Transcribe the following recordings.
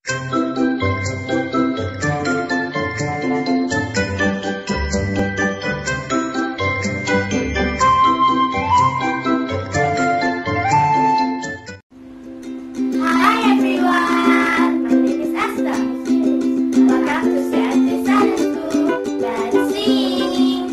Hi everyone, my name is Asta. Welcome to CNT Science School. Let's sing.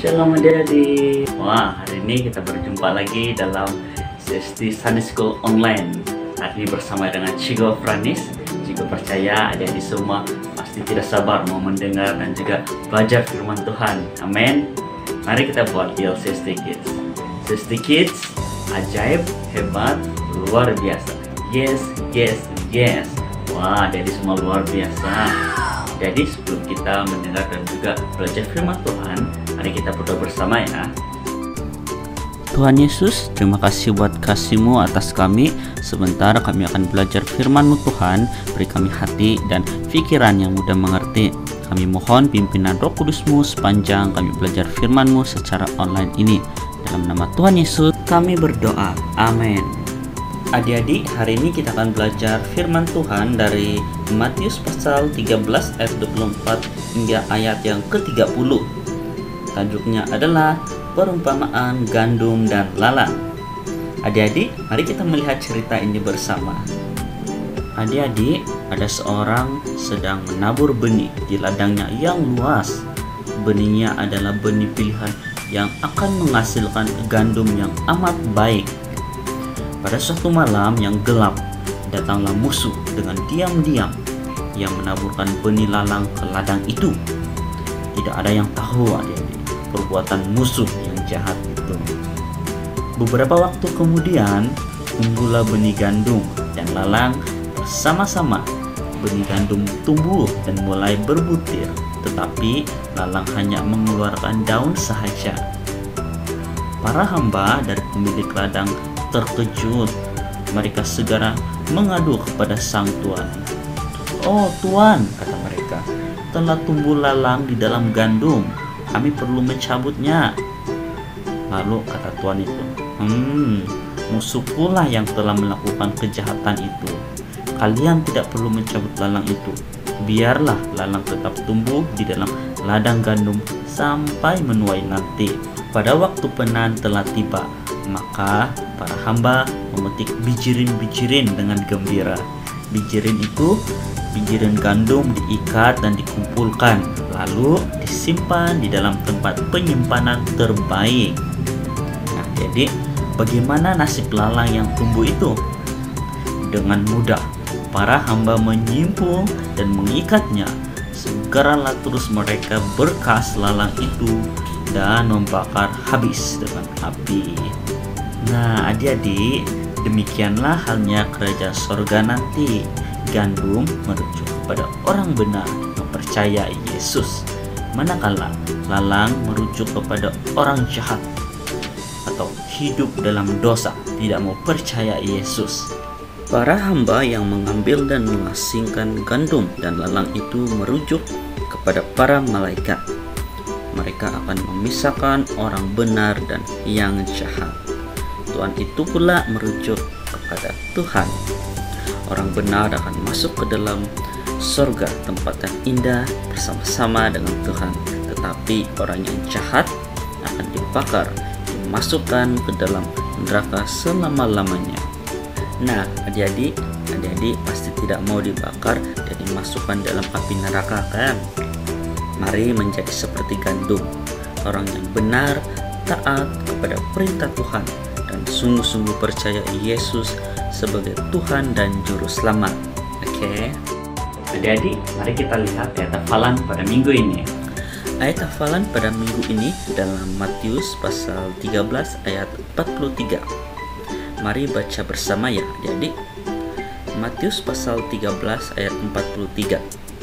Shalom adik-adik. Wah, hari ini kita berjumpa lagi dalam CST Sunday School Online. Hari ini bersama dengan Cigo Franis. Cigo percaya adik-adik semua pasti tidak sabar mau mendengar dan juga belajar firman Tuhan. Amin. Mari kita buat deal CST Kids. CST Kids, ajaib, hebat, luar biasa. Yes, yes, yes. Wah, adik-adik semua luar biasa. Jadi sebelum kita mendengar dan juga belajar firman Tuhan, mari kita berdoa bersama ya. Tuhan Yesus, terima kasih buat kasih-Mu atas kami. Sebentar kami akan belajar firman-Mu Tuhan. Beri kami hati dan pikiran yang mudah mengerti. Kami mohon pimpinan Roh Kudus-Mu sepanjang kami belajar firman-Mu secara online ini. Dalam nama Tuhan Yesus kami berdoa. Amin. Adik-adik, hari ini kita akan belajar firman Tuhan dari Matius pasal 13 ayat 24 hingga ayat yang ke-30. Tajuknya adalah perumpamaan gandum dan lalang. Adik-adik, mari kita melihat cerita ini bersama. Adik-adik, ada seorang sedang menabur benih di ladangnya yang luas. Benihnya adalah benih pilihan yang akan menghasilkan gandum yang amat baik. Pada suatu malam yang gelap, datanglah musuh dengan diam-diam yang menaburkan benih lalang ke ladang itu. Tidak ada yang tahu adik-adik perbuatan musuh yang jahat itu. Beberapa waktu kemudian, tumbuhlah benih gandum dan lalang bersama-sama. Benih gandum tumbuh dan mulai berbutir, tetapi lalang hanya mengeluarkan daun sahaja. Para hamba dari pemilik ladang terkejut. Mereka segera mengadu kepada sang tuan. "Oh tuan," kata mereka, "telah tumbuh lalang di dalam gandum. Kami perlu mencabutnya." Lalu kata tuan itu, musuh pula yang telah melakukan kejahatan itu. Kalian tidak perlu mencabut lalang itu. Biarlah lalang tetap tumbuh di dalam ladang gandum sampai menuai nanti. Pada waktu panen telah tiba, maka para hamba memetik bijirin-bijirin dengan gembira. Bijirin itu, bijirin gandum diikat dan dikumpulkan, lalu disimpan di dalam tempat penyimpanan terbaik. Nah, jadi bagaimana nasib lalang yang tumbuh itu? Dengan mudah, para hamba menyimpul dan mengikatnya. Segeralah terus mereka berkas lalang itu dan membakar habis dengan api. Nah adik-adik, demikianlah halnya kerajaan sorga nanti. Gandum merujuk kepada orang benar yang percaya Yesus, manakala lalang merujuk kepada orang jahat atau hidup dalam dosa, tidak mau percaya Yesus. Para hamba yang mengambil dan mengasingkan gandum dan lalang itu merujuk kepada para malaikat. Mereka akan memisahkan orang benar dan yang jahat. Tuhan itu pula merujuk kepada Tuhan. Orang benar akan masuk ke dalam surga, tempat yang indah bersama-sama dengan Tuhan. Tetapi orang yang jahat akan dibakar, dimasukkan ke dalam neraka selama-lamanya. Nah, adik-adik pasti tidak mau dibakar dan dimasukkan dalam api neraka kan? Mari menjadi seperti gandum, orang yang benar, taat kepada perintah Tuhan, dan sungguh-sungguh percaya Yesus sebagai Tuhan dan Juru Selamat. Oke? Adik-adik, mari kita lihat ayat hafalan pada minggu ini. Ayat hafalan pada minggu ini dalam Matius pasal 13 ayat 43. Mari baca bersama ya adik-adik. Matius pasal 13 ayat 43.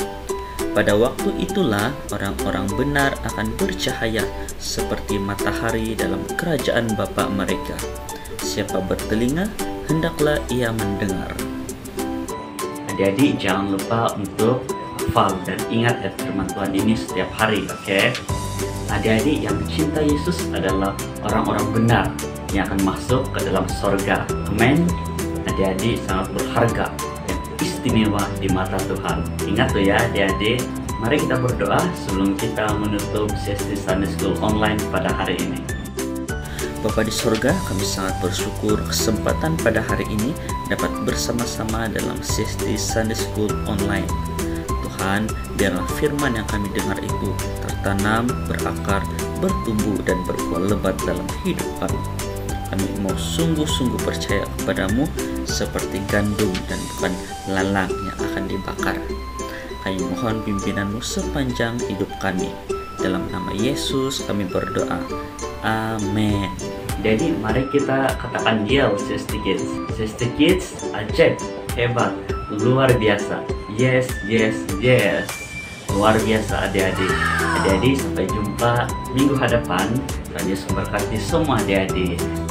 Pada waktu itulah orang-orang benar akan bercahaya seperti matahari dalam kerajaan Bapa mereka. Siapa bertelinga, hendaklah ia mendengar. Adik-adik jangan lupa untuk hafal dan ingat ya firman Tuhan ini setiap hari, oke? Adik-adik yang mencintai Yesus adalah orang-orang benar yang akan masuk ke dalam sorga. Amin. Adik-adik sangat berharga dan istimewa di mata Tuhan. Ingat tuh ya adik-adik. Mari kita berdoa sebelum kita menutup sesi Sunday School online pada hari ini. Bapa di sorga, kami sangat bersyukur kesempatan pada hari ini dapat bersama-sama dalam sesi Sunday School online. Tuhan, biarlah firman yang kami dengar itu tertanam, berakar, bertumbuh dan berbuah lebat dalam hidup kami. Kami mau sungguh-sungguh percaya kepadamu seperti gandum dan bukan lalang yang akan dibakar. Kami mohon pimpinanmu sepanjang hidup kami. Dalam nama Yesus kami berdoa. Amin. Jadi mari kita katakan yell CST Kids. CST Kids ajaib, hebat, luar biasa. Yes, yes, yes. Luar biasa adik-adik. Adik-adik sampai jumpa minggu hadapan. Tuhan Yesus memberkati semua adik-adik.